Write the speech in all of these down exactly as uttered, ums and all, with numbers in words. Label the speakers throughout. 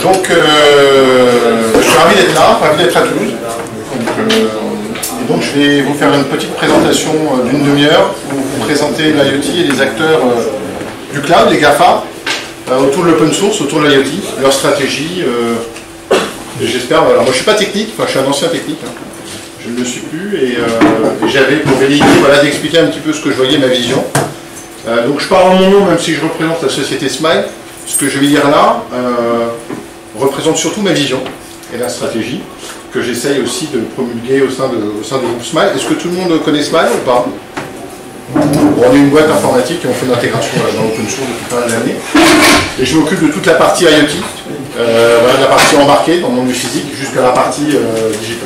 Speaker 1: Donc, euh, je suis ravi d'être là, ravi d'être à Toulouse. Donc, euh, et donc, je vais vous faire une petite présentation d'une demi-heure pour vous présenter l'IoT et les acteurs euh, du cloud, les GAFA, euh, autour de l'open source, autour de l'IoT, leur stratégie. Euh, J'espère. Alors, moi, je ne suis pas technique, enfin, je suis un ancien technique. Hein. Je ne le suis plus et, euh, et j'avais pour velléité voilà, d'expliquer un petit peu ce que je voyais, ma vision. Euh, donc, je parle en mon nom, même si je représente la société Smile. Ce que je vais dire là euh, représente surtout ma vision et la stratégie que j'essaye aussi de promulguer au sein, de, au sein du groupe Smile. Est-ce que tout le monde connaît Smile ou pas? Bon, on est une boîte informatique et on fait de l'intégration voilà, dans l'open source depuis pas mal d'années. Et je m'occupe de toute la partie IoT, euh, voilà, la partie embarquée dans le monde du physique jusqu'à la partie euh, digitale.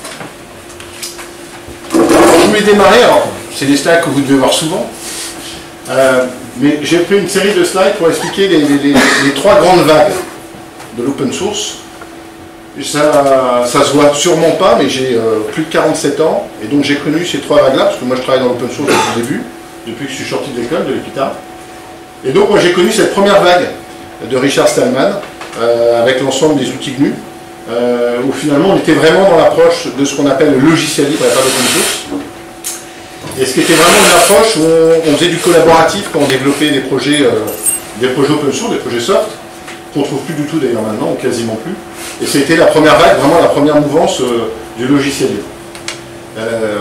Speaker 1: Je voulais démarrer, alors c'est des slides que vous devez voir souvent. Euh, mais j'ai pris une série de slides pour expliquer les, les, les, les trois grandes vagues de l'open source. Ça, ça se voit sûrement pas, mais j'ai euh, plus de quarante-sept ans, et donc j'ai connu ces trois vagues-là, parce que moi je travaille dans l'open source depuis le début, depuis que je suis sorti de l'école, de l'EPITA. Et donc moi j'ai connu cette première vague de Richard Stallman, euh, avec l'ensemble des outils G N U, euh, où finalement on était vraiment dans l'approche de ce qu'on appelle le logiciel libre, et pas l'open source. Et ce qui était vraiment une approche où on, on faisait du collaboratif quand on développait des projets, euh, des projets open source, des projets soft, qu'on ne trouve plus du tout d'ailleurs maintenant, ou quasiment plus. Et c'était la première vague, vraiment la première mouvance euh, du logiciel libre. Euh,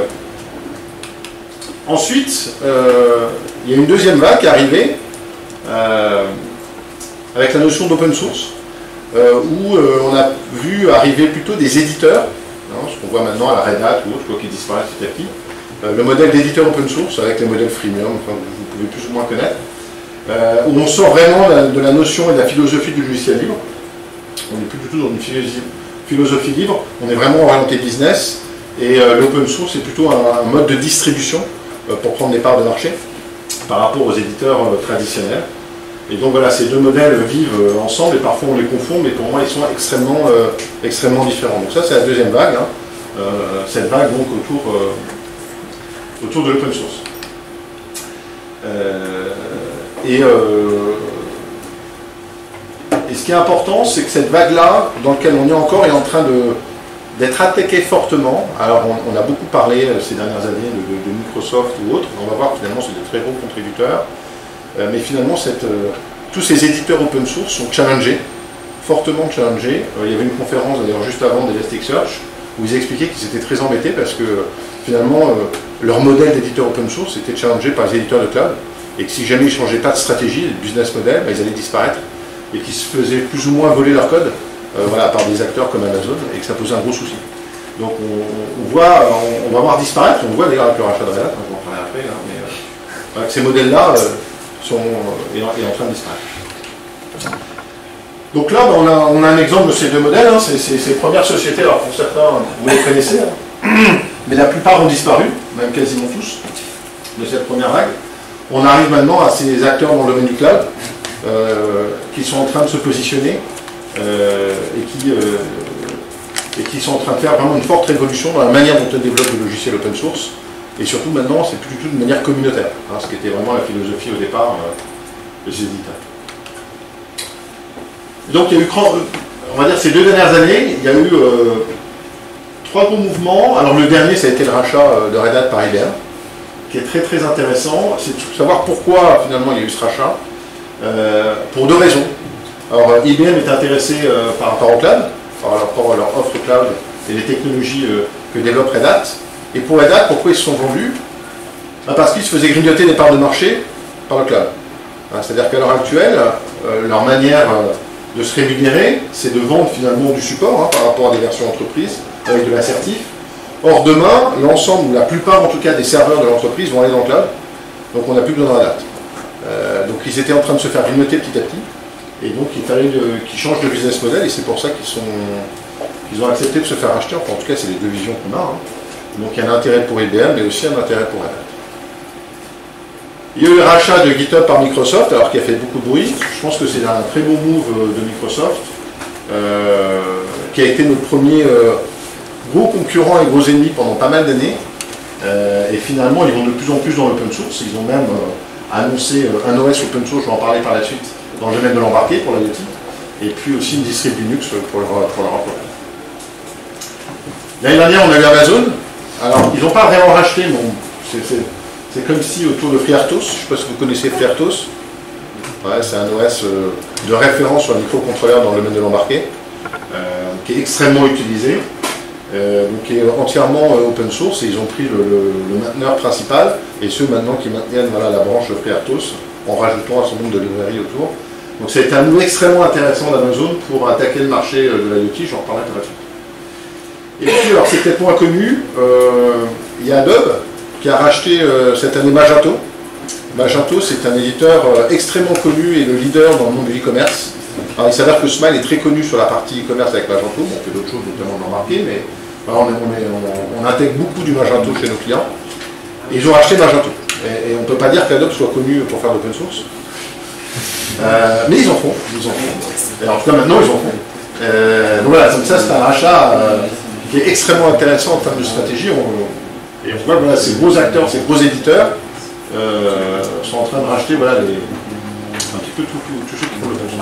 Speaker 1: ensuite, euh, il y a une deuxième vague qui est arrivée, euh, avec la notion d'open source, euh, où euh, on a vu arriver plutôt des éditeurs, hein, ce qu'on voit maintenant à la Red Hat ou autre, quoi, qui disparaissent petit à petit. Le modèle d'éditeur open source avec les modèles freemium, enfin, vous pouvez plus ou moins connaître, euh, où on sort vraiment la, de la notion et de la philosophie du logiciel libre. On n'est plus du tout dans une philosophie libre, on est vraiment orienté business, et euh, l'open source est plutôt un, un mode de distribution euh, pour prendre des parts de marché par rapport aux éditeurs euh, traditionnels. Et donc voilà, ces deux modèles vivent euh, ensemble, et parfois on les confond, mais pour moi ils sont extrêmement, euh, extrêmement différents. Donc ça c'est la deuxième vague, hein. euh, cette vague donc autour... Euh, autour de l'open source. Euh, et, euh, et ce qui est important, c'est que cette vague-là, dans laquelle on est encore, est en train d'être attaquée fortement. Alors, on, on a beaucoup parlé euh, ces dernières années de, de, de Microsoft ou autres. On va voir, finalement, c'est de très gros contributeurs. Euh, mais finalement, cette, euh, tous ces éditeurs open source sont challengés, fortement challengés. Euh, il y avait une conférence, d'ailleurs, juste avant d'Elasticsearch, où ils expliquaient qu'ils étaient très embêtés parce que, finalement, euh, leur modèle d'éditeur open source était challengé par les éditeurs de cloud, et que si jamais ils ne changeaient pas de stratégie, de business model, bah, ils allaient disparaître, et qu'ils se faisaient plus ou moins voler leur code euh, voilà, par des acteurs comme Amazon, et que ça posait un gros souci. Donc on, on, voit, on, on va voir disparaître, on voit d'ailleurs avec le rachat de Red Hat, hein, je vais en parler après, hein, mais euh, voilà, ces modèles-là euh, sont euh, est, en, est en train de disparaître. Donc là, bah, on, a, on a un exemple de ces deux modèles, hein, c'est ces premières sociétés, alors pour certains, vous les connaissez, hein, mais la plupart ont disparu, même quasiment tous, de cette première vague. On arrive maintenant à ces acteurs dans le domaine du cloud, euh, qui sont en train de se positionner, euh, et, qui, euh, et qui sont en train de faire vraiment une forte révolution dans la manière dont on développe le logiciel open source, et surtout maintenant, c'est plus du tout de manière communautaire, hein, ce qui était vraiment la philosophie au départ euh, des éditeurs. Donc il y a eu, on va dire, ces deux dernières années, il y a eu euh, trois gros mouvements. Alors le dernier, ça a été le rachat de Red Hat par I B M, qui est très très intéressant. C'est de savoir pourquoi finalement il y a eu ce rachat, euh, pour deux raisons. Alors I B M est intéressé euh, par rapport au cloud, par rapport à leur offre cloud et les technologies euh, que développe Red Hat. Et pour Red Hat, pourquoi ils se sont vendus? Ben parce qu'ils se faisaient grignoter des parts de marché par le cloud. Hein, c'est-à-dire qu'à l'heure actuelle, euh, leur manière... Euh, de se rémunérer, c'est de vendre finalement du support hein, par rapport à des versions entreprises avec de l'assertif. Or demain, l'ensemble ou la plupart en tout cas des serveurs de l'entreprise vont aller dans le cloud, donc on n'a plus besoin de Red Hat. Euh, donc ils étaient en train de se faire grignoter petit à petit, et donc il fallait qu'ils changent de business model, et c'est pour ça qu'ils sont qu'ils ont accepté de se faire acheter. Enfin en tout cas c'est les deux visions qu'on a. Hein. Donc il y a un intérêt pour I B M, mais aussi un intérêt pour Red Hat. Il y a eu le rachat de GitHub par Microsoft, alors qui a fait beaucoup de bruit. Je pense que c'est un très beau move de Microsoft, euh, qui a été notre premier euh, gros concurrent et gros ennemi pendant pas mal d'années. Euh, et finalement, ils vont de plus en plus dans l'open source. Ils ont même euh, annoncé euh, un O S open source, je vais en parler par la suite, dans le domaine de l'embarqué pour l'IoT. et puis aussi une distrib Linux pour leur, pour leur emploi. L'année dernière, on a eu Amazon. Alors, ils n'ont pas vraiment racheté, bon, c'est comme si autour de FreeRTOS, je ne sais pas si vous connaissez FreeRTOS, ouais, c'est un O S euh, de référence sur un microcontrôleur dans le domaine de l'embarqué, euh, qui est extrêmement utilisé, euh, donc qui est entièrement euh, open source, et ils ont pris le, le, le mainteneur principal, et ceux maintenant qui maintiennent voilà, la branche de FreeRTOS, en rajoutant un certain nombre de librairies autour. Donc ça a été un mot extrêmement intéressant d'Amazon pour attaquer le marché de l'IoT, j'en reparlerai par la suite. Et puis, alors c'est peut-être moins connu, euh, il y a Adobe qui a racheté euh, cette année Magento. Magento, c'est un éditeur euh, extrêmement connu et le leader dans le monde de l'e-commerce. Alors il s'avère que Smile est très connu sur la partie e-commerce avec Magento, bon, on fait d'autres choses, notamment de l'embarquer, mais voilà, on, est, on, est, on, on intègre beaucoup du Magento chez nos clients. Et ils ont racheté Magento. Et, et on ne peut pas dire qu'Adobe soit connu pour faire de l'open source. Euh, mais ils en font, ils en font. Et en tout cas maintenant ils en font. Euh, donc voilà, donc ça c'est un rachat euh, qui est extrêmement intéressant en termes de stratégie. On, et on voit que voilà, ces gros acteurs, ces gros éditeurs euh, sont en train de racheter voilà, les, un petit peu tout, tout, tout ceux qui font l'open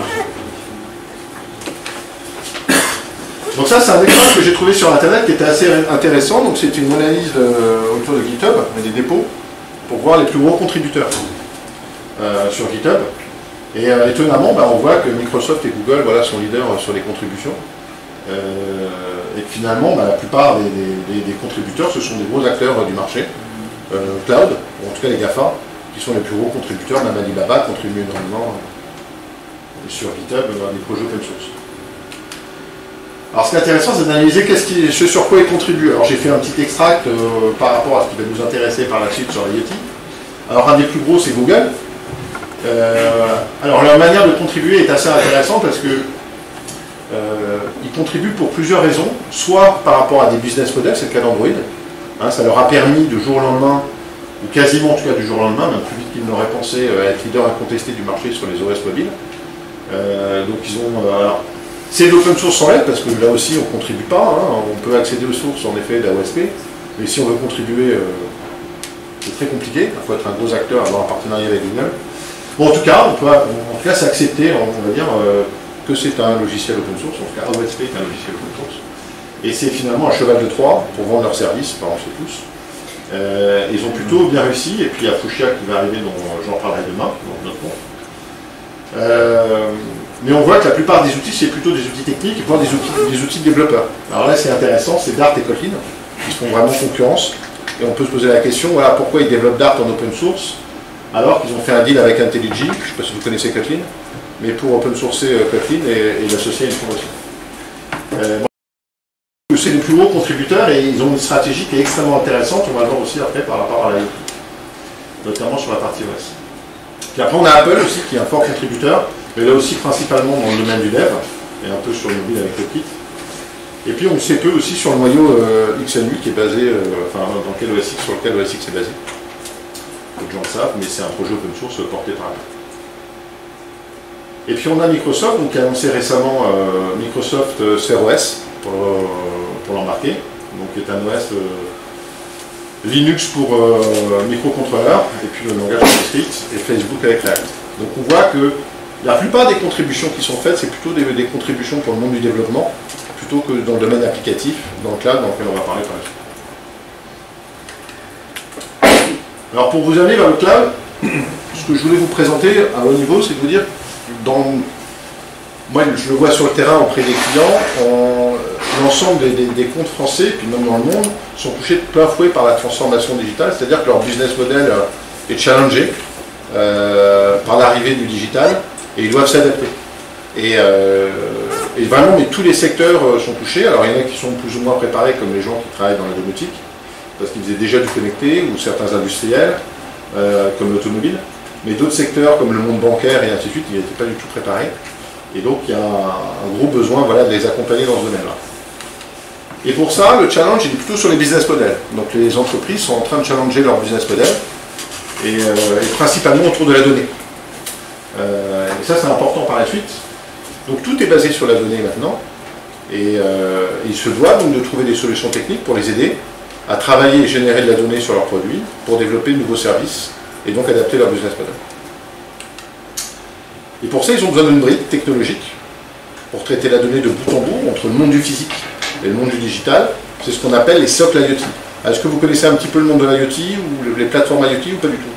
Speaker 1: source. Donc ça c'est un exemple que j'ai trouvé sur internet qui était assez intéressant. Donc c'est une analyse de, autour de GitHub, des dépôts, pour voir les plus gros contributeurs euh, sur GitHub. Et euh, étonnamment, bah, on voit que Microsoft et Google voilà, sont leaders euh, sur les contributions. Euh, et que finalement, bah, la plupart des, des, des contributeurs, ce sont des gros acteurs euh, du marché, euh, cloud, ou en tout cas les GAFA, qui sont les plus gros contributeurs. Même Alibaba contribue énormément euh, sur GitHub euh, à des projets open source. Alors ce qui est intéressant, c'est d'analyser qu'est-ce qui, ce sur quoi ils contribuent. Alors j'ai fait un petit extract euh, par rapport à ce qui va nous intéresser par la suite sur l'IoT. Alors un des plus gros, c'est Google. Euh, alors leur manière de contribuer est assez intéressante parce que euh, ils contribuent pour plusieurs raisons, soit par rapport à des business models, c'est le cas d'Android, hein, ça leur a permis de jour au lendemain, ou quasiment en tout cas du jour au lendemain, même plus vite qu'ils n'auraient pensé euh, être leader incontesté du marché sur les O S mobiles. Euh, donc ils ont, euh, alors, c'est de l'open source sans l'aide parce que là aussi on ne contribue pas, hein, on peut accéder aux sources en effet d'A O S P, mais si on veut contribuer, euh, c'est très compliqué, il faut être un gros acteur, avoir un partenariat avec Google. Bon, en tout cas, on peut, en tout cas, c'est accepté, on va dire, euh, que c'est un logiciel open source. En tout cas, A O S P est un logiciel open source. Et c'est finalement un cheval de Troie pour vendre leurs services, par on sait tous. Euh, ils ont plutôt bien réussi, et puis il y a Fuchsia qui va arriver, dont j'en parlerai demain, dans notre compte. Euh, mais on voit que la plupart des outils, c'est plutôt des outils techniques, voire des outils, des outils de développeurs. Alors là, c'est intéressant, c'est Dart et Kotlin, qui se font vraiment concurrence. Et on peut se poser la question, voilà, pourquoi ils développent Dart en open source alors qu'ils ont fait un deal avec IntelliJ, je ne sais pas si vous connaissez Kotlin, mais pour open sourcer euh, Kotlin et, et l'associer à une promotion. Euh, c'est les plus gros contributeurs et ils ont une stratégie qui est extrêmement intéressante, on va le voir aussi après par rapport à l'IoT, notamment sur la partie O S. Puis après on a Apple aussi qui est un fort contributeur, mais là aussi principalement dans le domaine du dev, et un peu sur le mobile avec le kit. Et puis on sait peu aussi sur le noyau euh, X N huit qui est basé, euh, enfin dans quel O S X, sur lequel O S X est basé. Peu de gens le savent, mais c'est un projet open source porté par Apple. Et puis on a Microsoft, donc, qui a annoncé récemment euh, Microsoft euh, Sphere O S pour, euh, pour l'embarquer, donc qui est un O S euh, Linux pour euh, microcontrôleur, et puis le langage JavaScript, et Facebook avec React. Donc on voit que la plupart des contributions qui sont faites, c'est plutôt des, des contributions pour le monde du développement, plutôt que dans le domaine applicatif, dans le cloud, dans lequel on va parler par la suite. Alors pour vous amener vers le cloud, ce que je voulais vous présenter à haut niveau, c'est de vous dire, dans, moi je le vois sur le terrain auprès des clients, l'ensemble des, des, des comptes français, puis même dans le monde, sont touchés de plein fouet par la transformation digitale, c'est-à-dire que leur business model est challengé euh, par l'arrivée du digital, et ils doivent s'adapter. Et, euh, et vraiment, mais tous les secteurs sont touchés. Alors il y en a qui sont plus ou moins préparés, comme les gens qui travaillent dans la domotique, parce qu'ils faisaient déjà du connecté, ou certains industriels, euh, comme l'automobile, mais d'autres secteurs, comme le monde bancaire et ainsi de suite, ils n'étaient pas du tout préparés. Et donc il y a un, un gros besoin voilà, de les accompagner dans ce domaine-là. Et pour ça, le challenge il est plutôt sur les business models. Donc les entreprises sont en train de challenger leur business model, et, euh, et principalement autour de la donnée. Euh, et ça c'est important par la suite. Donc tout est basé sur la donnée maintenant, et euh, ils se doivent donc de trouver des solutions techniques pour les aider à travailler et générer de la donnée sur leurs produits pour développer de nouveaux services et donc adapter leur business model. Et pour ça, ils ont besoin d'une brique technologique pour traiter la donnée de bout en bout entre le monde du physique et le monde du digital. C'est ce qu'on appelle les socles IoT. Est-ce que vous connaissez un petit peu le monde de l'IoT ou les plateformes IoT ou pas du tout?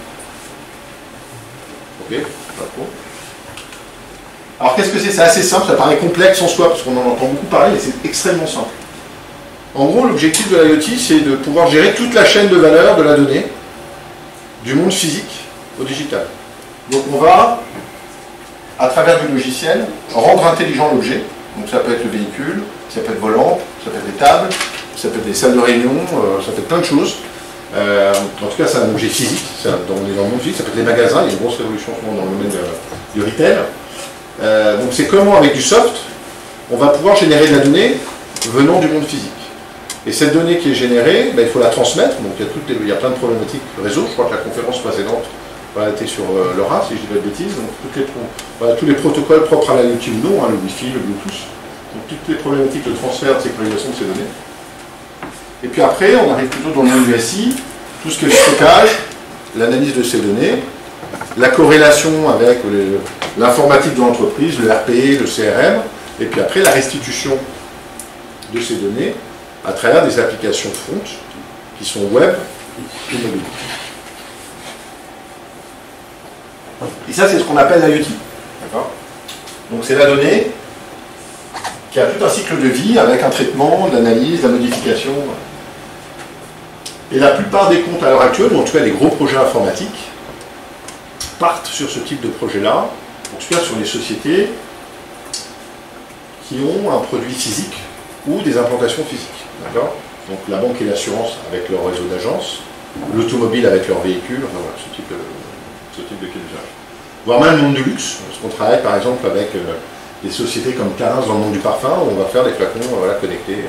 Speaker 1: Ok, pas trop. Alors qu'est-ce que c'est? C'est assez simple, ça paraît complexe en soi parce qu'on en entend beaucoup parler, mais c'est extrêmement simple. En gros, l'objectif de l'IoT, c'est de pouvoir gérer toute la chaîne de valeur de la donnée, du monde physique au digital. Donc on va, à travers du logiciel, rendre intelligent l'objet. Donc ça peut être le véhicule, ça peut être volant, ça peut être des tables, ça peut être des salles de réunion, euh, ça peut être plein de choses. Euh, en tout cas, c'est un objet physique, ça, dans, on est dans le monde physique, ça peut être des magasins, il y a une grosse révolution en ce moment dans le domaine de, du retail. Euh, donc c'est comment, avec du soft, on va pouvoir générer de la donnée venant du monde physique. Et cette donnée qui est générée, ben, il faut la transmettre, donc il y, a toutes les, il y a plein de problématiques réseau, je crois que la conférence précédente voilà, était sur euh, LoRa, si je dis pas de bêtises, donc toutes les, voilà, tous les protocoles propres à l'IoT ou non, hein, le Wi-Fi, le Bluetooth, donc toutes les problématiques de transfert, de sécurisation de ces données. Et puis après, on arrive plutôt dans le monde du S I, tout ce qui est le stockage, l'analyse de ces données, la corrélation avec l'informatique de l'entreprise, le R P, le C R M, et puis après la restitution de ces données à travers des applications front qui sont web ou mobile. Et ça, c'est ce qu'on appelle l'IoT. Donc c'est la donnée qui a tout un cycle de vie avec un traitement, de l'analyse, de la modification. Et la plupart des comptes à l'heure actuelle, ou en tout cas les gros projets informatiques, partent sur ce type de projet-là, en tout cas sur les sociétés qui ont un produit physique ou des implantations physiques. D'accord ? Donc la banque et l'assurance avec leur réseau d'agences, l'automobile avec leurs véhicules, enfin, voilà, ce type de, ce type de cas d'usage. Voire même le monde du luxe, parce qu'on travaille par exemple avec euh, des sociétés comme Clarins dans le monde du parfum, où on va faire des flacons euh, voilà, connectés.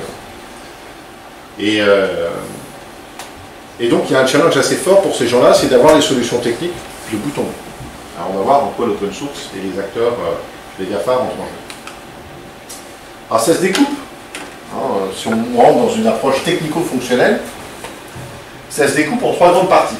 Speaker 1: Et, euh, et donc il y a un challenge assez fort pour ces gens-là, c'est d'avoir des solutions techniques de bout en bout. Alors on va voir en quoi l'open source et les acteurs, euh, les GAFA entrent en jeu. Alors ça se découpe. Hein, si on rentre dans une approche technico-fonctionnelle, ça se découpe en trois grandes parties.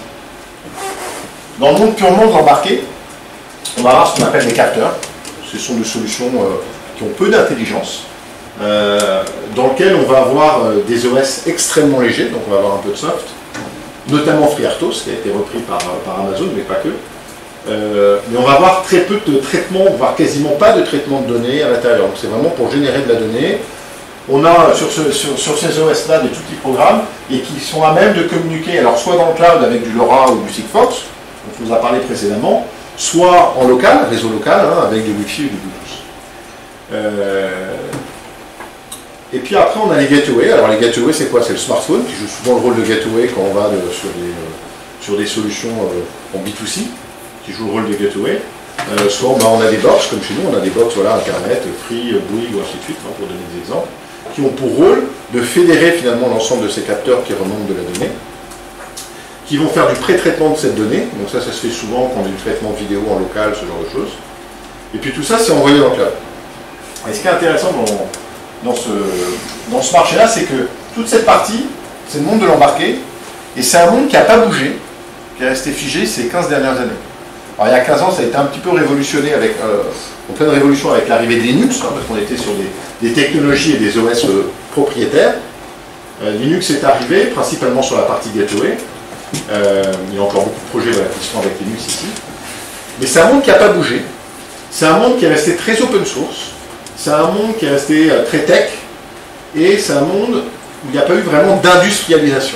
Speaker 1: Dans le monde purement de l'embarqué, on va avoir ce qu'on appelle des capteurs. Ce sont des solutions euh, qui ont peu d'intelligence, euh, dans lesquelles on va avoir euh, des O S extrêmement légers, donc on va avoir un peu de soft, notamment FreeRTOS, qui a été repris par, par Amazon, mais pas que. Euh, mais on va avoir très peu de traitement, voire quasiment pas de traitement de données à l'intérieur. Donc c'est vraiment pour générer de la donnée. On a sur, ce, sur, sur ces O S-là des tout petits programmes et qui sont à même de communiquer, alors soit dans le cloud avec du LoRa ou du Sigfox, dont on vous a parlé précédemment, soit en local, réseau local, hein, avec du Wi-Fi ou du Bluetooth. Euh, et puis après on a les gateways. Alors les gateways c'est quoi? C'est le smartphone qui joue souvent le rôle de gateway quand on va de, sur, des, euh, sur des solutions euh, en B deux C, qui joue le rôle de gateway. Euh, soit bah, on a des box, comme chez nous, on a des box, voilà, Internet, Free, Bouygues, ou ainsi de suite, hein, pour donner des exemples, qui ont pour rôle de fédérer finalement l'ensemble de ces capteurs qui remontent de la donnée, qui vont faire du pré-traitement de cette donnée. Donc ça, ça se fait souvent quand on a du traitement vidéo en local, ce genre de choses. Et puis tout ça, c'est envoyé dans le cloud. Et ce qui est intéressant dans, dans ce, dans ce marché-là, c'est que toute cette partie, c'est le monde de l'embarqué, et c'est un monde qui n'a pas bougé, qui est resté figé ces quinze dernières années. Alors il y a quinze ans, ça a été un petit peu révolutionné, avec, euh, en pleine révolution avec l'arrivée de Linux, hein, parce qu'on était sur des, des technologies et des O S euh, propriétaires. Euh, Linux est arrivé principalement sur la partie gateway. Euh, il y a encore beaucoup de projets voilà, qui sont avec Linux ici. Mais c'est un monde qui n'a pas bougé. C'est un monde qui est resté très open source. C'est un monde qui est resté euh, très tech. Et c'est un monde où il n'y a pas eu vraiment d'industrialisation.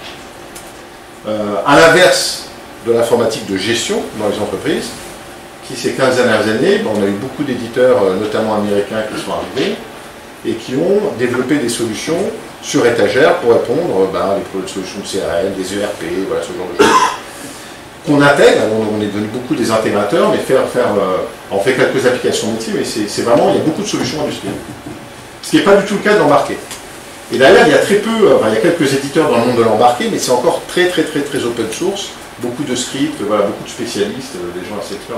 Speaker 1: Euh, à l'inverse de l'informatique de gestion dans les entreprises, qui ces quinze dernières années, ben, on a eu beaucoup d'éditeurs, euh, notamment américains, qui sont arrivés et qui ont développé des solutions sur étagère pour répondre ben, à des solutions de C R M, des E R P, voilà, ce genre de choses. Qu'on intègre, on est devenu beaucoup des intégrateurs, mais faire, faire, euh, on fait quelques applications métiers, mais c'est vraiment, il y a beaucoup de solutions industrielles. Ce qui n'est pas du tout le cas de l'embarqué. Et d'ailleurs, il y a très peu, enfin, il y a quelques éditeurs dans le monde de l'embarqué, mais c'est encore très très très très open source, beaucoup de scripts, voilà, beaucoup de spécialistes, des gens assez experts,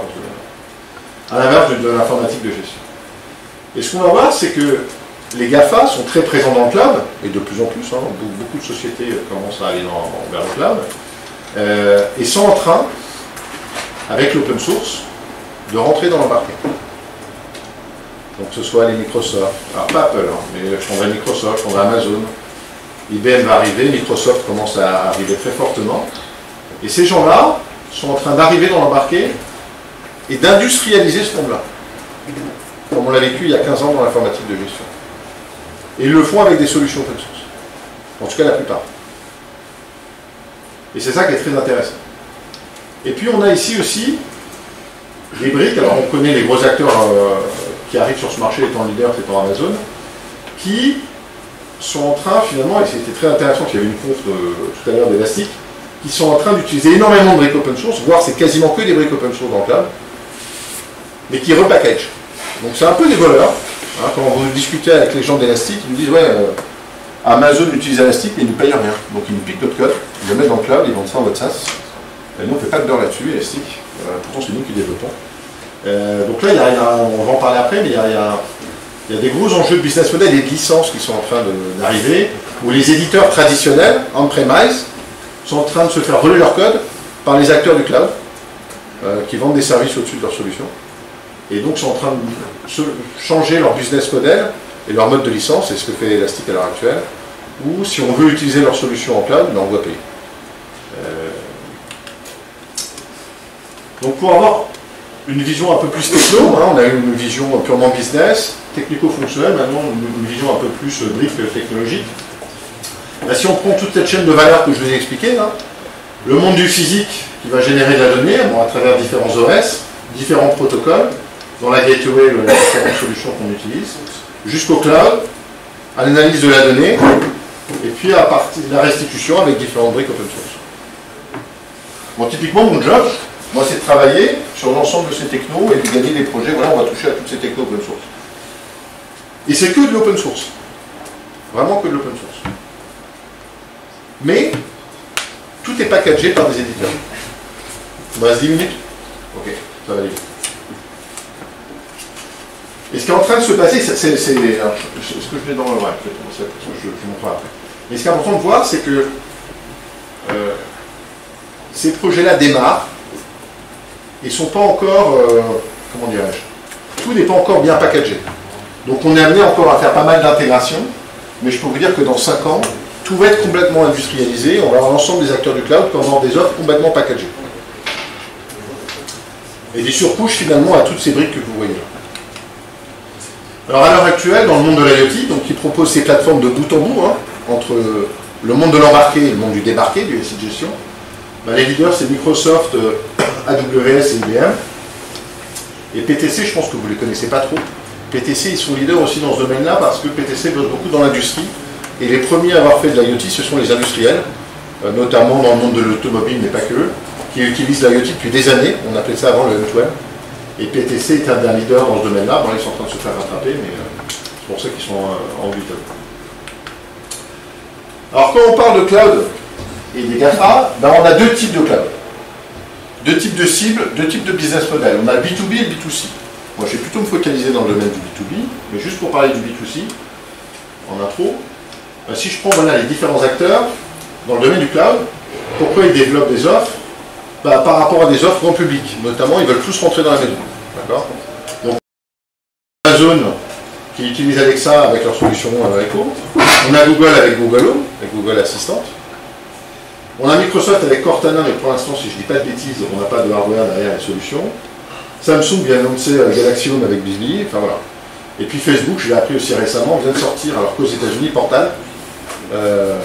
Speaker 1: à l'inverse de, de l'informatique de gestion. Et ce qu'on va voir, c'est que les GAFA sont très présents dans le cloud, et de plus en plus, hein, beaucoup de sociétés commencent à aller dans, vers le cloud, euh, et sont en train, avec l'open source, de rentrer dans l'embarqué. Donc que ce soit les Microsoft, alors pas Apple, hein, mais je prendrai Microsoft, je prendrai Amazon, I B M va arriver, Microsoft commence à arriver très fortement. Et ces gens-là sont en train d'arriver dans l'embarqué et d'industrialiser ce monde-là. Comme on l'a vécu il y a quinze ans dans l'informatique de gestion. Et ils le font avec des solutions open source. En tout cas la plupart. Et c'est ça qui est très intéressant. Et puis on a ici aussi des briques, alors on connaît les gros acteurs euh, qui arrivent sur ce marché étant leader, étant Amazon, qui sont en train finalement, et c'était très intéressant qu'il y avait une conf de, tout à l'heure d'Elastic, qui sont en train d'utiliser énormément de briques open source, voire c'est quasiment que des briques open source dans le cloud, mais qui repackagent. Donc c'est un peu des voleurs. Hein, quand vous discutez avec les gens d'Elastic, ils nous disent ouais, euh, Amazon utilise Elastic mais ils ne payent rien. Donc ils nous piquent notre code, ils le mettent dans le cloud, ils vendent ça en mode SaaS. Et nous on ne fait pas de beurre là-dessus, Elastic. Euh, pourtant c'est nous qui développons. Euh, donc là, il y a, il y a, on va en parler après, mais il y a, il y a, il y a des gros enjeux de business model et de licences qui sont en train d'arriver, où les éditeurs traditionnels, on-premise, sont en train de se faire voler leur code par les acteurs du cloud, euh, qui vendent des services au-dessus de leur solution. Et donc sont en train de se changer leur business model et leur mode de licence, c'est ce que fait Elastic à l'heure actuelle, ou si on veut utiliser leur solution en cloud, ben on doit payer. Euh... Donc pour avoir une vision un peu plus techno, hein, on a eu une vision purement business, technico-fonctionnelle, maintenant une, une vision un peu plus brique technologique. Là, si on prend toute cette chaîne de valeurs que je vous ai expliquée, là, le monde du physique qui va générer de la donnée bon, à travers différents O S, différents protocoles, dans la gateway, les différentes solutions qu'on utilise, jusqu'au cloud, à l'analyse de la donnée, et puis à partir de la restitution avec différentes briques open source. Bon, typiquement, mon job, moi, c'est de travailler sur l'ensemble de ces technos et de gagner des projets. Voilà, on va toucher à toutes ces technos open source. Et c'est que de l'open source. Vraiment que de l'open source. Mais, tout est packagé par des éditeurs. On va reste dix minutes? Ok, ça va aller vite. Et ce qui est en train de se passer, c'est ce que je mets dans le ouais, je, je montrerai après. Mais ce qui est important de voir, c'est que euh, ces projets-là démarrent et ne sont pas encore, euh, comment dirais-je, tout n'est pas encore bien packagé. Donc on est amené encore à faire pas mal d'intégration, mais je peux vous dire que dans cinq ans, tout va être complètement industrialisé, on va avoir l'ensemble des acteurs du cloud qui vont avoir des offres complètement packagées. Et des surcouches finalement à toutes ces briques que vous voyez là. Alors à l'heure actuelle, dans le monde de l'IoT, donc qui propose ces plateformes de bout en bout, hein, entre le monde de l'embarqué et le monde du débarqué, du S I de gestion, ben, les leaders c'est Microsoft, euh, A W S et I B M. Et P T C, je pense que vous ne les connaissez pas trop. P T C, ils sont leaders aussi dans ce domaine-là parce que P T C bosse beaucoup dans l'industrie. Et les premiers à avoir fait de l'IoT, ce sont les industriels, euh, notamment dans le monde de l'automobile, mais pas que eux, qui utilisent l'IoT depuis des années. On appelait ça avant le M deux M. Et P T C est un des leaders dans ce domaine-là. Bon, ils sont en train de se faire rattraper, mais euh, c'est pour ça qu'ils sont euh, en lutte. Alors, quand on parle de cloud et des GAFA, ben, on a deux types de cloud. Deux types de cibles, deux types de business model. On a le B deux B et le B deux C. Moi, je vais plutôt me focaliser dans le domaine du B deux B, mais juste pour parler du B deux C, en intro, ben, si je prends voilà, les différents acteurs dans le domaine du cloud, pourquoi ils développent des offres? Bah, par rapport à des offres grand public, notamment ils veulent tous rentrer dans la maison. D'accord? Donc Amazon qui utilise Alexa avec leur solution euh, Echo, on a Google avec Google Home, avec Google Assistant, on a Microsoft avec Cortana, mais pour l'instant si je ne dis pas de bêtises, on n'a pas de hardware derrière la solution. Samsung vient d'annoncer euh, Galaxy Home avec Disney, enfin voilà. Et puis Facebook, je l'ai appris aussi récemment, vient de sortir, alors qu'aux États-Unis, Portal, euh,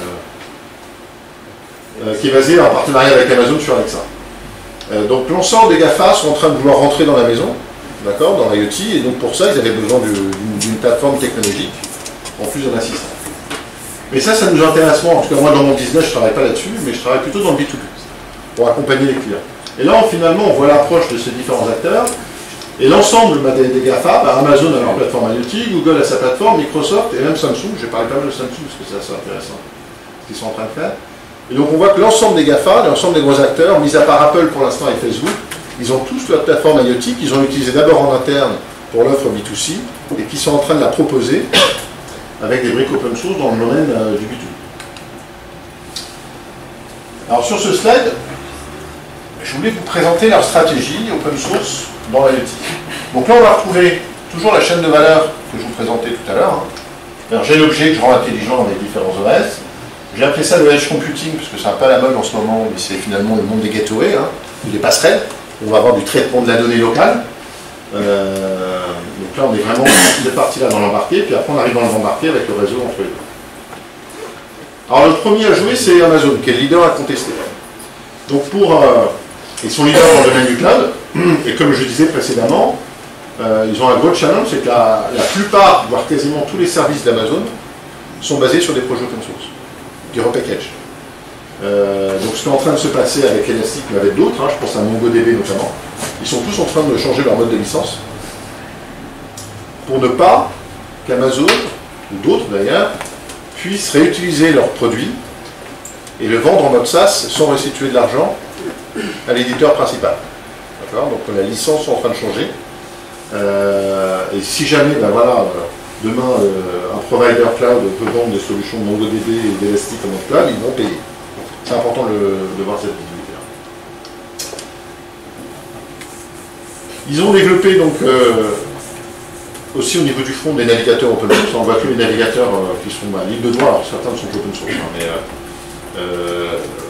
Speaker 1: euh, qui est basé en partenariat avec Amazon sur Alexa. Euh, donc l'ensemble des GAFA sont en train de vouloir rentrer dans la maison, d'accord, dans l'IoT, et donc pour ça ils avaient besoin d'une plateforme technologique, en plus d'un assistant. Mais ça, ça nous intéresse moins, en tout cas moi dans mon business je ne travaille pas là-dessus, mais je travaille plutôt dans le B deux B, pour accompagner les clients. Et là finalement on voit l'approche de ces différents acteurs, et l'ensemble bah, des, des GAFA, bah, Amazon a leur plateforme IoT, Google a sa plateforme, Microsoft et même Samsung, j'ai parlé pas mal de Samsung parce que c'est assez intéressant ce qu'ils sont en train de faire. Et donc on voit que l'ensemble des GAFA, l'ensemble des gros acteurs, mis à part Apple pour l'instant et Facebook, ils ont tous leur plateforme IoT qu'ils ont utilisée d'abord en interne pour l'offre B deux C et qui sont en train de la proposer avec des briques open source dans le domaine euh, du B deux B. Alors sur ce slide, je voulais vous présenter leur stratégie open source dans l'IoT. Donc là on va retrouver toujours la chaîne de valeur que je vous présentais tout à l'heure. Hein. J'ai l'objet que je rends intelligent dans les différents O S. J'ai appelé ça le edge computing, parce que c'est un peu à la mode en ce moment, mais c'est finalement le monde des gateways, hein, des passerelles. On va avoir du traitement de la donnée locale. Euh, donc là, on est vraiment de partie là dans l'embarqué, puis après on arrive dans l'embarqué avec le réseau entre les deux. Alors le premier à jouer, c'est Amazon, qui est le leader incontesté. Donc pour... Euh, ils sont leaders dans le domaine du cloud, et comme je disais précédemment, euh, ils ont un gros challenge, c'est que la, la plupart, voire quasiment tous les services d'Amazon sont basés sur des projets open source, des repackage. Euh, donc ce qui est en train de se passer avec Elastic, mais avec d'autres, hein, je pense à MongoDB notamment, ils sont tous en train de changer leur mode de licence pour ne pas qu'Amazon, ou d'autres d'ailleurs, puissent réutiliser leurs produits et le vendre en mode SaaS sans restituer de l'argent à l'éditeur principal. Donc les licences sont en train de changer. Euh, et si jamais, ben voilà, euh, demain, euh, un provider cloud peut vendre des solutions de MongoDB et d'Elastic en mode cloud, ils vont payer. C'est important de, de voir cette visibilité-là. Ils ont développé donc euh, aussi au niveau du front des navigateurs open source. On voit que les navigateurs euh, qui sont bah, libres de droit, alors certains ne sont pas open source, hein, mais euh, euh,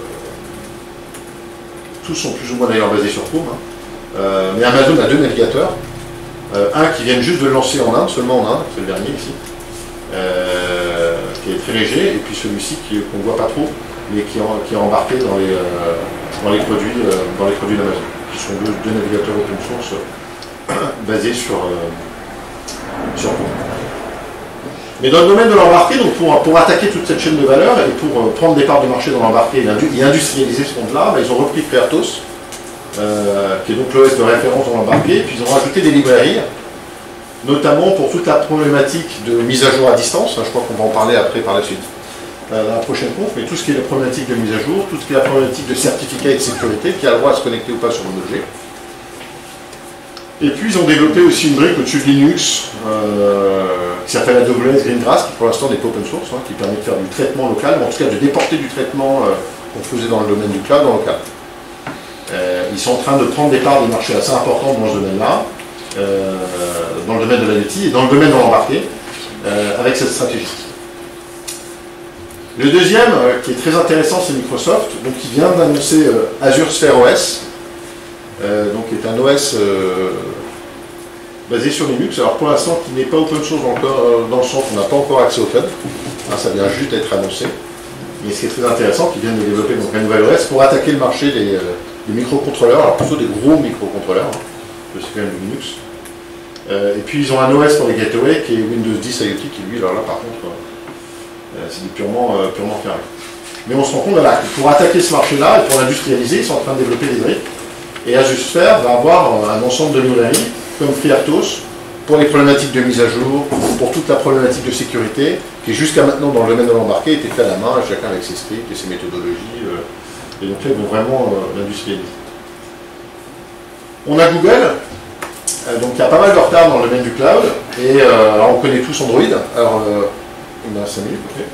Speaker 1: tous sont plus ou moins d'ailleurs basés sur Chrome. Hein. Euh, mais Amazon a deux navigateurs. Euh, un qui vient juste de le lancer en Inde, seulement en Inde, c'est le dernier ici, euh, qui est très léger, et puis celui-ci qu'on ne voit pas trop, mais qui est, en, qui est embarqué dans les, euh, dans les produits, euh, dans les produits d'Amazon, qui sont deux, deux navigateurs open source euh, basés sur, euh, sur Chrome. Mais dans le domaine de l'embarqué, donc pour, pour attaquer toute cette chaîne de valeur et pour euh, prendre des parts de marché dans l'embarqué et industrialiser ce monde-là, bah, ils ont repris FreeRTOS, euh, qui est donc l'O S de référence dans l'embarqué, et puis ils ont rajouté des librairies, notamment pour toute la problématique de mise à jour à distance, hein, je crois qu'on va en parler après par la suite, euh, dans la prochaine conf, mais tout ce qui est la problématique de mise à jour, tout ce qui est la problématique de certificat et de sécurité, qui a le droit à se connecter ou pas sur mon objet. Et puis ils ont développé aussi une brique au-dessus de Linux, euh, qui s'appelle A W S Greengrass, qui pour l'instant n'est pas open source, hein, qui permet de faire du traitement local, ou en tout cas de déporter du traitement euh, qu'on faisait dans le domaine du cloud dans le local. Euh, ils sont en train de prendre des parts de marché assez importantes dans ce domaine-là, euh, dans le domaine de l'I O T et dans le domaine de l'embarqué, euh, avec cette stratégie. Le deuxième, euh, qui est très intéressant, c'est Microsoft, donc qui vient d'annoncer euh, Azure Sphere O S, euh, donc qui est un O S euh, basé sur Linux, alors pour l'instant qui n'est pas open source dans le, dans le sens où on n'a pas encore accès au code, hein, ça vient juste d'être annoncé, mais ce qui est très intéressant, qu'ils viennent de développer donc, un nouvel O S pour attaquer le marché des, euh, des microcontrôleurs, alors plutôt des gros microcontrôleurs, hein, c'est quand même du Linux. Euh, et puis ils ont un O S pour les gateways qui est Windows dix I O T, qui lui, alors là par contre, euh, c'est purement, euh, purement fermé. Mais on se rend compte voilà, que pour attaquer ce marché-là et pour l'industrialiser, ils sont en train de développer des briques. Et Azure Sphere va avoir un ensemble de librairies comme FreeRTOS pour les problématiques de mise à jour, pour toute la problématique de sécurité, qui jusqu'à maintenant dans le domaine de l'embarqué était fait à la main, chacun avec ses scripts et ses méthodologies. Euh, et donc là, ils vont vraiment euh, l'industrialiser. On a Google, euh, donc il y a pas mal de retard dans le domaine du cloud, et euh, alors on connaît tous Android, alors euh, on a cinq minutes, ok.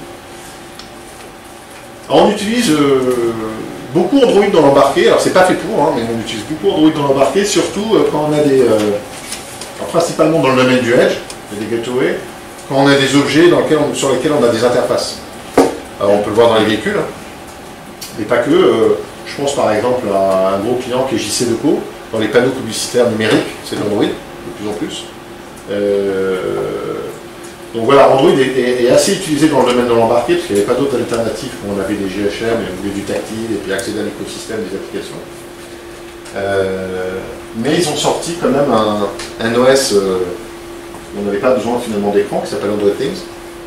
Speaker 1: Alors on utilise euh, beaucoup Android dans l'embarqué, alors c'est pas fait pour, hein, mais on utilise beaucoup Android dans l'embarqué, surtout euh, quand on a des, euh, alors, principalement dans le domaine du edge, des gateways, quand on a des objets dans lesquels on, sur lesquels on a des interfaces. Alors on peut le voir dans les véhicules, mais pas que. Euh, je pense par exemple à un gros client qui est J C Deco, dans les panneaux publicitaires numériques, c'est de l'Android, de plus en plus. Euh, donc voilà, Android est, est, est assez utilisé dans le domaine de l'embarqué, parce qu'il n'y avait pas d'autres alternatives quand on avait des G H M, et on voulait du tactile, et puis accéder à l'écosystème des applications. Euh, mais ils ont sorti quand même un, un O S euh, où on n'avait pas besoin finalement d'écran, qui s'appelle Android Things,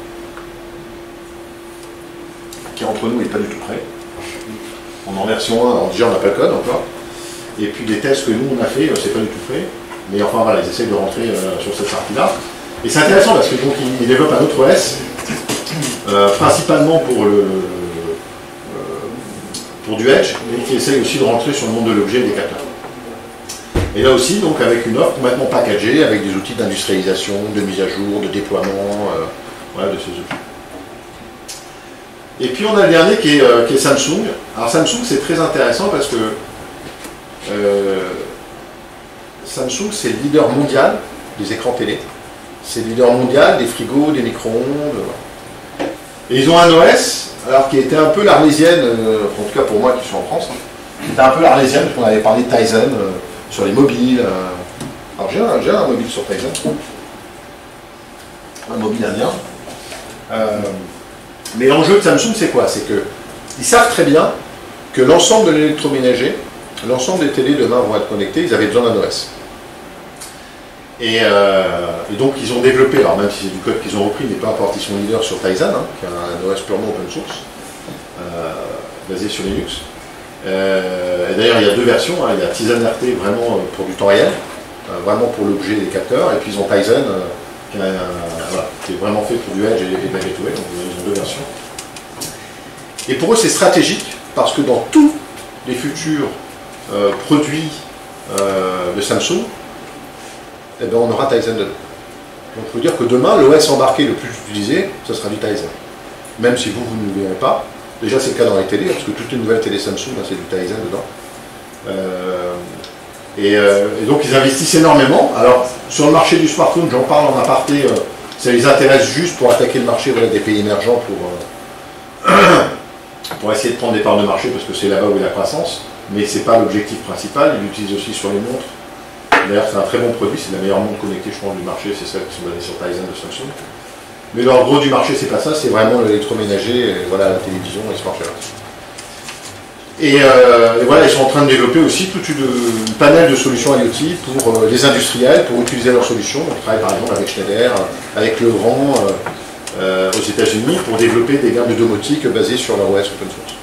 Speaker 1: qui entre nous n'est pas du tout prêt. On est en version un, alors déjà on n'a pas le code encore, et puis des tests que nous on a fait, c'est pas du tout prêt, mais enfin voilà, ils essayent de rentrer euh, sur cette partie-là. Et c'est intéressant parce que donc ils développent un autre O S, euh, principalement pour le euh, pour du Edge, mais qui essaye aussi de rentrer sur le monde de l'objet et des capteurs. Et là aussi, donc avec une offre complètement packagée, avec des outils d'industrialisation, de mise à jour, de déploiement, euh, voilà, de ces outils. Et puis on a le dernier qui est, euh, qui est Samsung. Alors Samsung c'est très intéressant parce que euh, Samsung c'est le leader mondial des écrans télé. C'est le leader mondial des frigos, des micro-ondes. Voilà. Et ils ont un O S, alors qui était un peu l'arlésienne, euh, en tout cas pour moi qui suis en France, hein, qui était un peu l'arlésienne, parce qu'on avait parlé de Tizen euh, sur les mobiles. Euh. Alors j'ai un, j'ai un mobile sur Tizen, un mobile indien. Euh, mais l'enjeu de Samsung, c'est quoi? C'est qu'ils savent très bien que l'ensemble de l'électroménager, l'ensemble des télés demain vont être connectés, ils avaient besoin d'un O S. Et, euh, et donc ils ont développé, alors même si c'est du code qu'ils ont repris, mais peu importe, ils sont leaders sur Tizen, hein, qui est un O S purement open source, euh, basé sur Linux. Euh, et d'ailleurs il y a deux versions, hein, il y a Tizen R T vraiment pour du temps réel, euh, vraiment pour l'objet des capteurs, et puis ils ont Tizen, euh, qui, est un, voilà, qui est vraiment fait pour du Edge et, et de la gateway, donc ils ont deux versions. Et pour eux c'est stratégique, parce que dans tous les futurs euh, produits euh, de Samsung, eh ben, on aura Tizen dedans. Donc il faut dire que demain, l'O S embarqué le plus utilisé, ce sera du Tizen. Même si vous, vous ne le verrez pas. Déjà c'est le cas dans les télés, parce que toutes les nouvelles télé Samsung, c'est du Tizen dedans. Euh, et, euh, et donc ils investissent énormément. Alors sur le marché du smartphone, j'en parle en aparté, euh, ça les intéresse juste pour attaquer le marché voilà, des pays émergents, pour, euh, pour essayer de prendre des parts de marché, parce que c'est là-bas où il y a la croissance. Mais ce n'est pas l'objectif principal, ils l'utilisent aussi sur les montres. D'ailleurs, c'est un très bon produit, c'est la meilleure montre connectée, je pense, du marché, c'est celles qui sont basées sur Tizen de Samsung. Mais leur gros du marché, c'est pas ça, c'est vraiment l'électroménager, voilà, la télévision et ce marché-là. Et, euh, et voilà, ils sont en train de développer aussi tout une, une panel de solutions IoT pour euh, les industriels, pour utiliser leurs solutions. On travaille par exemple avec Schneider, avec Legrand euh, euh, aux États-Unis pour développer des gammes de domotique basées sur leur O S open source.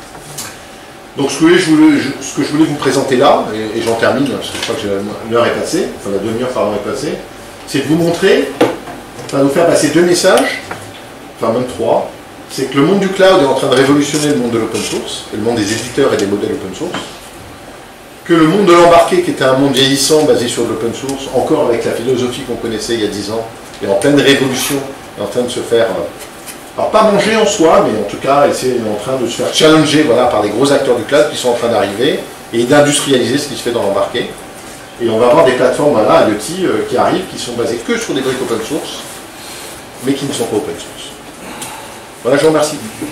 Speaker 1: Donc ce que, je voulais, ce que je voulais vous présenter là, et, et j'en termine, parce que je crois que l'heure est passée, enfin la demi-heure pardon est passée, c'est de vous montrer, enfin de vous faire passer deux messages, enfin même trois, c'est que le monde du cloud est en train de révolutionner le monde de l'open source, et le monde des éditeurs et des modèles open source, que le monde de l'embarqué, qui était un monde vieillissant basé sur de l'open source, encore avec la philosophie qu'on connaissait il y a dix ans, est en pleine révolution, est en train de se faire... Alors pas manger en soi, mais en tout cas, c'est en train de se faire challenger voilà, par les gros acteurs du cloud qui sont en train d'arriver et d'industrialiser ce qui se fait dans l'embarqué. Et on va avoir des plateformes voilà, IoT euh, qui arrivent, qui sont basées que sur des briques open source, mais qui ne sont pas open source. Voilà, je vous remercie.